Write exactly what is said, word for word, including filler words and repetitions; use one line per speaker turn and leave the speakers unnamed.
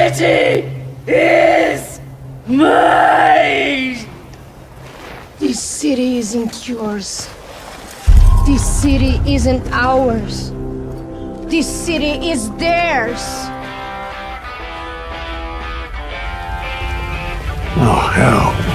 city is mine!
This city isn't yours. This city isn't ours. This city is theirs.
Oh, hell.